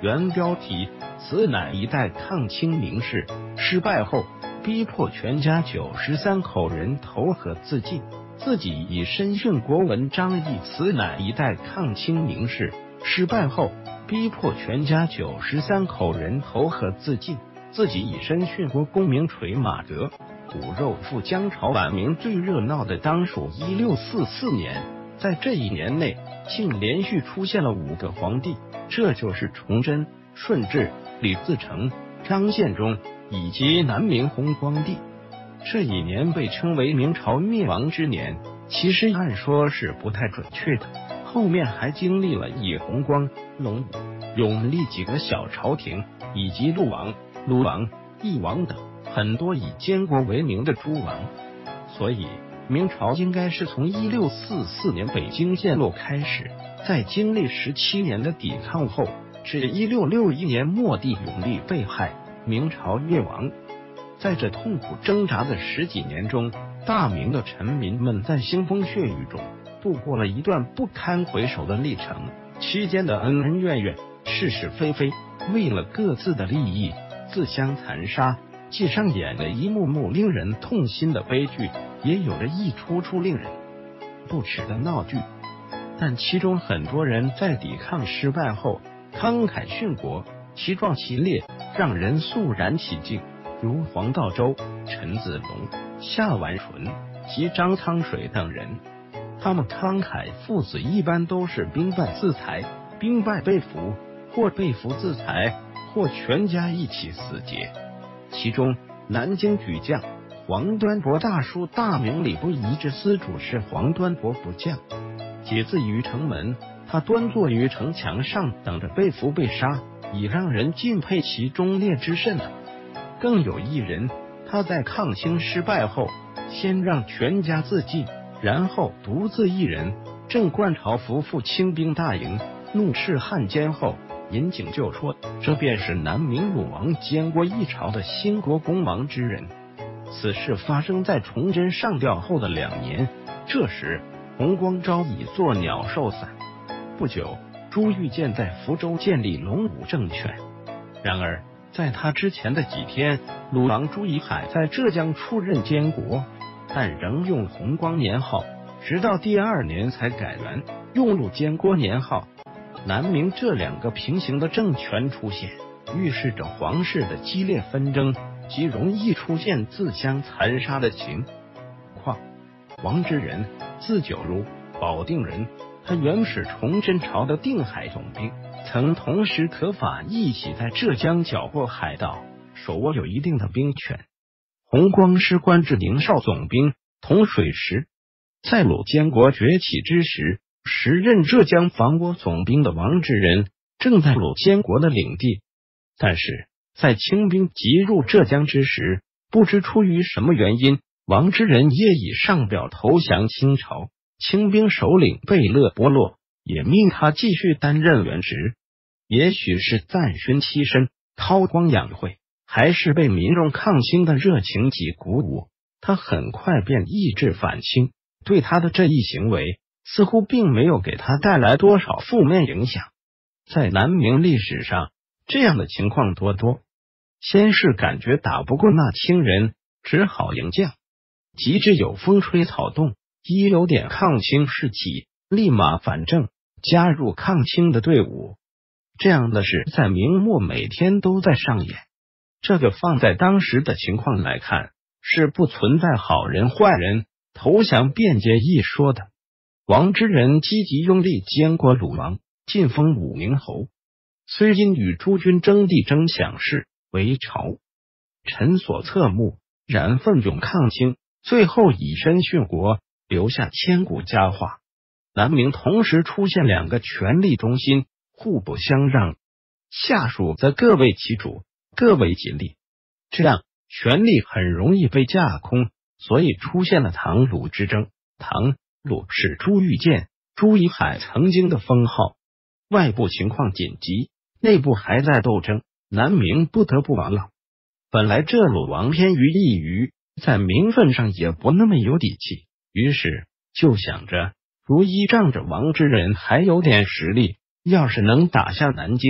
原标题：此乃一代抗清名士，失败后逼迫全家93口人投河自尽，自己以身殉国。文章译：此乃一代抗清名士，失败后逼迫全家93口人投河自尽，自己以身殉国。功名垂马泽，骨肉赴疆朝。晚明最热闹的当属1644年，在这一年内竟连续出现了5个皇帝，这就是崇祯、顺治、李自成、张献忠以及南明弘光帝。这一年被称为明朝灭亡之年，其实按说是不太准确的，后面还经历了以弘光、隆武、永历几个小朝廷，以及陆王、卢王、翼王等很多以监国为名的诸王，所以明朝应该是从1644年北京陷落开始，在经历17年的抵抗后，至1661年末帝永历被害，明朝灭亡。在这痛苦挣扎的10几年中，大明的臣民们在腥风血雨中度过了一段不堪回首的历程，期间的恩恩怨怨、是是非非，为了各自的利益自相残杀，既上演了一幕幕令人痛心的悲剧，也有着一出出令人不齿的闹剧。但其中很多人在抵抗失败后慷慨殉国，其壮其烈，让人肃然起敬，如黄道周、陈子龙、夏完淳及张苍水等人。他们慷慨赴死一般都是兵败自裁，兵败被俘，或被俘自裁，或全家一起死劫。其中南京举将黄端伯大叔，大明礼部仪制司主事黄端伯不将，解自于城门，他端坐于城墙上，等着被俘被杀，已让人敬佩其忠烈之甚了。更有一人，他在抗清失败后，先让全家自尽，然后独自一人正冠朝服赴清兵大营，怒斥汉奸后引颈就戳，这便是南明鲁王监国一朝的兴国功王之人。此事发生在崇祯上吊后的2年，这时弘光昭已做鸟兽散。不久，朱玉建在福州建立隆武政权。然而在他之前的几天，鲁王朱贻海在浙江出任监国，但仍用弘光年号，直到第2年才改元，用鲁监国年号。南明这2个平行的政权出现，预示着皇室的激烈纷争及容易出现自相残杀的情况。王之仁，字九如，保定人，他原是崇祯朝的定海总兵，曾同时可法一起在浙江剿过海盗，手握有一定的兵权。弘光师官至宁绍总兵，同水师。在鲁监国崛起之时，时任浙江防国总兵的王之仁正在鲁监国的领地，但是在清兵急入浙江之时，不知出于什么原因，王之仁也已上表投降清朝。清兵首领贝勒伯洛也命他继续担任原职。也许是赞勋栖身，韬光养晦，还是被民众抗清的热情及鼓舞，他很快便抑制反清，对他的这一行为似乎并没有给他带来多少负面影响。在南明历史上，这样的情况多多。先是感觉打不过那清人，只好迎将，及至有风吹草动，一有点抗清士气，立马反正，加入抗清的队伍。这样的事在明末每天都在上演。这个放在当时的情况来看，是不存在好人坏人投降辩解一说的。王之仁积极用力监国鲁王，晋封武宁侯，虽因与诸军争地争享事，为朝臣所侧目，然奋勇抗清，最后以身殉国，留下千古佳话。南明同时出现2个权力中心，互不相让，下属则各为其主，各为己利，这样权力很容易被架空，所以出现了唐鲁之争。唐鲁是朱玉建、朱贻海曾经的封号。外部情况紧急，内部还在斗争，南明不得不亡了。本来这鲁王偏于一隅，在名分上也不那么有底气，于是就想着，如依仗着王之仁还有点实力，要是能打下南京，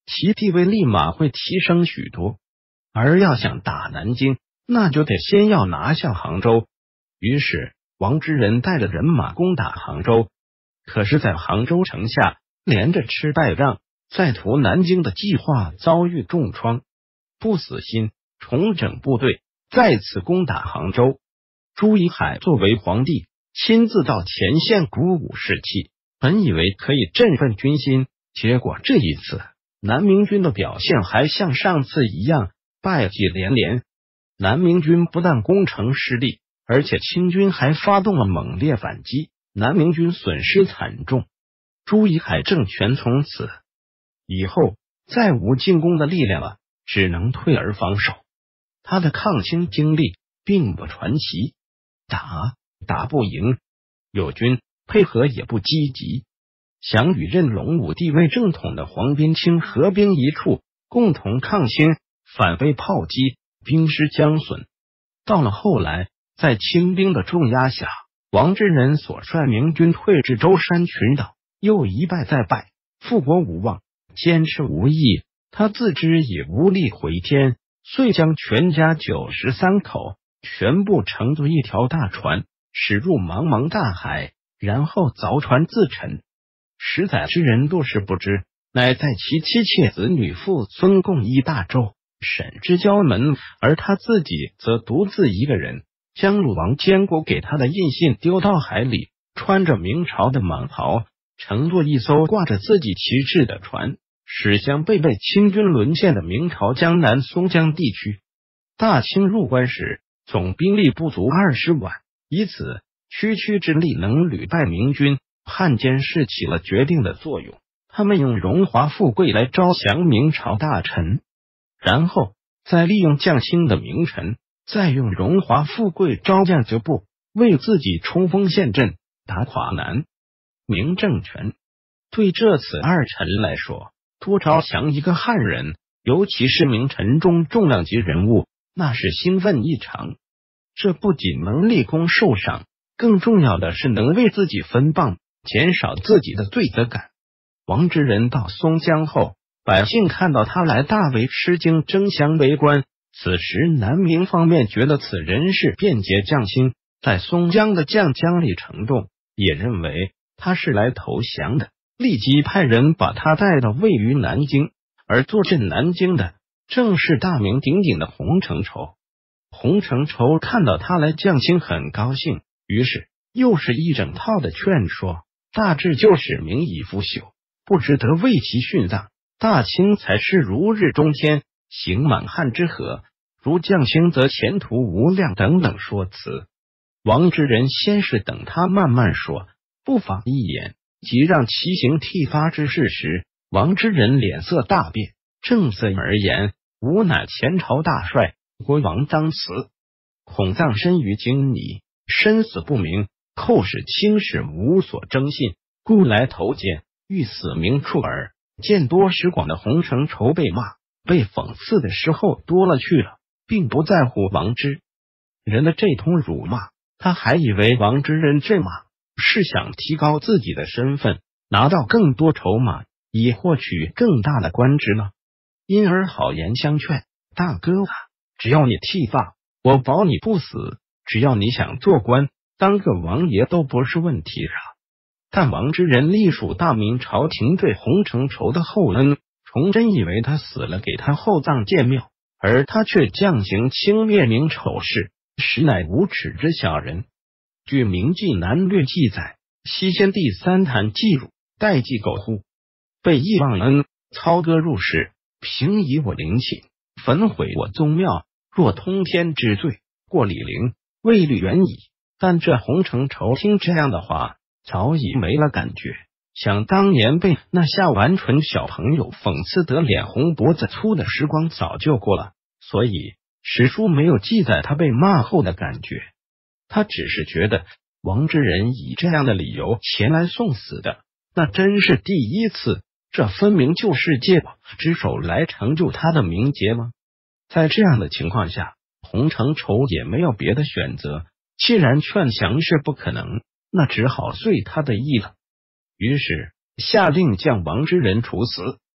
其地位立马会提升许多。而要想打南京，那就得先要拿下杭州。于是王之仁带着人马攻打杭州，可是在杭州城下连着吃败仗，再图南京的计划遭遇重创，不死心，重整部队，再次攻打杭州。朱一海作为皇帝，亲自到前线鼓舞士气，本以为可以振奋军心，结果这一次南明军的表现还像上次一样，败绩连连。南明军不但攻城失利，而且清军还发动了猛烈反击，南明军损失惨重。朱一海政权从此以后再无进攻的力量了，只能退而防守。他的抗清经历并不传奇，打不赢，友军配合也不积极，想与任隆武帝位正统的黄宾清合兵一处，共同抗清，反被炮击，兵失将损。到了后来，在清兵的重压下，王之仁所率明军退至舟山群岛，又一败再败，复国无望，坚持无益。他自知已无力回天，遂将全家93口全部乘坐一条大船，驶入茫茫大海，然后凿船自沉。十载之人多是不知，乃在其妻妾子女父孙共一大舟，沈之交门，而他自己则独自一个人，将鲁王监国给他的印信丢到海里，穿着明朝的蟒袍，乘坐一艘挂着自己旗帜的船，驶向被清军沦陷的明朝江南松江地区。大清入关时，总兵力不足20万，以此区区之力能屡败明军，汉奸士起了决定的作用。他们用荣华富贵来招降明朝大臣，然后再利用降清的名臣，再用荣华富贵招降旧部，为自己冲锋陷阵，打垮南明政权。对这此二臣来说，多招降一个汉人，尤其是名臣中重量级人物，那是兴奋异常。这不仅能立功受赏，更重要的是能为自己分棒，减少自己的罪责感。王之仁到松江后，百姓看到他来，大为吃惊，争相围观。此时南明方面觉得此人是便捷降清，在松江的将将里程度也认为他是来投降的，立即派人把他带到位于南京。而坐镇南京的正是大名鼎鼎的洪承畴。洪承畴看到他来降清很高兴，于是又是一整套的劝说，大致就是民以腐朽，不值得为其殉葬，大清才是如日中天，行满汉之和，如降清则前途无量等等说辞。王之仁先是等他慢慢说，不发一言，即让其行剃发之事时，王之仁脸色大变，正色而言：吾乃前朝大帅，国王当辞，恐葬身于京泥，身死不明，后世清史无所征信，故来投监，欲死明处耳。见多识广的洪承畴被骂，被讽刺的时候多了去了，并不在乎王之仁的这通辱骂，他还以为王之仁这骂是想提高自己的身份，拿到更多筹码，以获取更大的官职呢。因而好言相劝：大哥啊，只要你剃发，我保你不死，只要你想做官，当个王爷都不是问题啊。但王之仁隶属大明朝廷对洪承畴的厚恩，崇祯以为他死了给他厚葬建庙，而他却降刑轻蔑明丑事，实乃无耻之小人。据《明纪南略》记载，西先帝3坛祭汝，代祭苟乎，被忆忘恩，操戈入室，平移我陵寝，焚毁我宗庙，若通天之罪，过李陵，未虑远矣。但这洪承畴听这样的话，早已没了感觉，想当年被那下顽蠢小朋友讽刺得脸红脖子粗的时光早就过了，所以史书没有记载他被骂后的感觉。他只是觉得王之仁以这样的理由前来送死的，那真是第一次，这分明就是借宝之手来成就他的名节吗？在这样的情况下，洪承畴也没有别的选择，既然劝降是不可能，那只好遂他的意了。于是下令将王之仁处死。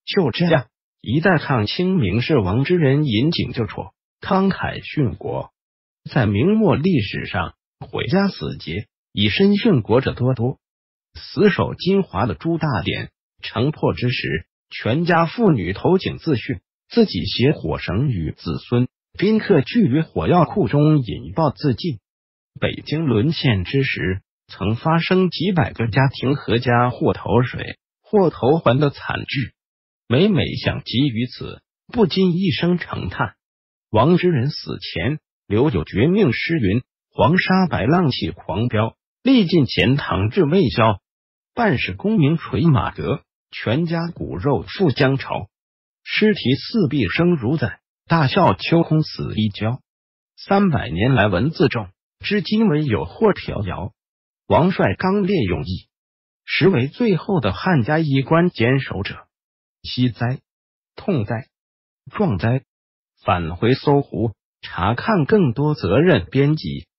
就这样，一代抗清名士王之仁引颈就绰，慷慨殉国。在明末历史上，毁家死节，以身殉国者多多。死守金华的朱大典，城破之时，全家妇女投井自殉，自己携火绳与子孙宾客聚于火药库中引爆自尽。北京沦陷之时，曾发生几百个家庭阖家或投水或投环的惨剧。每想及于此，不禁一声长叹。王之仁死前留有绝命诗云：黄沙白浪气狂飙，历尽钱塘志未消。半世功名垂马阁，全家骨肉赴江潮。诗题四壁生如在，大笑秋空死一交。300年来文字重，至今未有或条谣。王帅刚烈勇毅，实为最后的汉家衣冠坚守者。惜哉，痛哉，壮哉！返回搜狐，查看更多责任编辑。